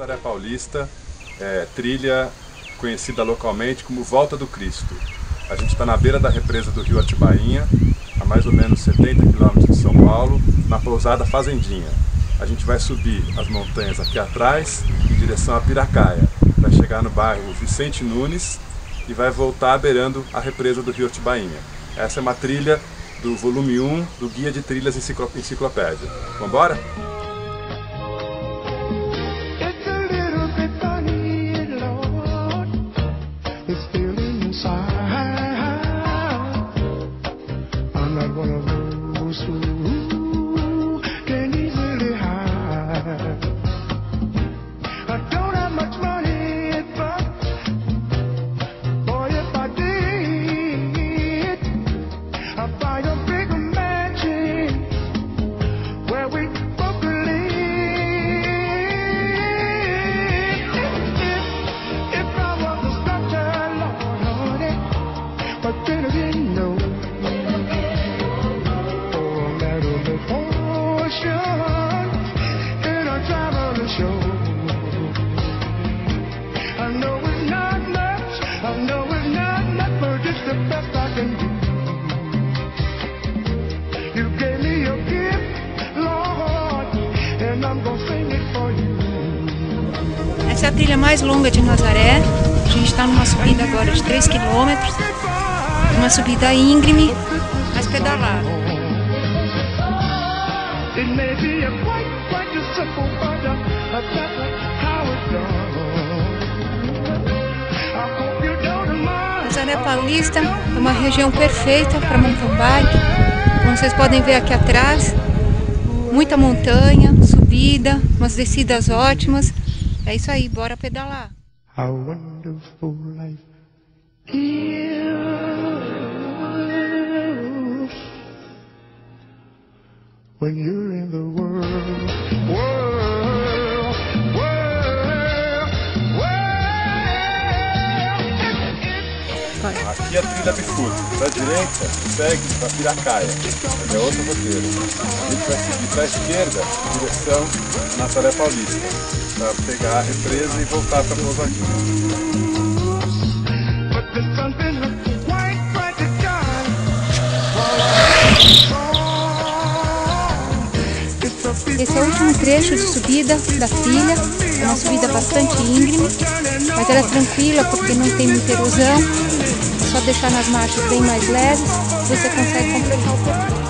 Nazaré Paulista, trilha conhecida localmente como Volta do Cristo. A gente está na beira da represa do rio Atibainha, a mais ou menos 70 quilômetros de São Paulo, na pousada Fazendinha. A gente vai subir as montanhas aqui atrás, em direção a Piracaia. Vai chegar no bairro Vicente Nunes e vai voltar beirando a represa do rio Atibainha. Essa é uma trilha do volume 1 do Guia de Trilhas Enciclopédia. Vamos embora? Essa é a trilha mais longa de Nazaré. A gente está numa subida agora de 3 quilômetros, uma subida íngreme, mas pedalada. Nazaré Paulista é uma região perfeita para mountain bike. Como vocês podem ver aqui atrás, muita montanha, subida, umas descidas ótimas. É isso aí, bora pedalar. How wonderful life is when you're in the world. Aqui é a trilha bicuda. Da direita segue para Piracaia. É outro roteiro. A gente vai seguir para a esquerda em direção a Nazaré Paulista, para pegar a represa e voltar para a pousadinha. Esse é o último trecho de subida da trilha. É uma subida bastante íngreme, mas ela é tranquila porque não tem muita erosão. É só deixar nas marchas bem mais leves, você consegue completar o percurso.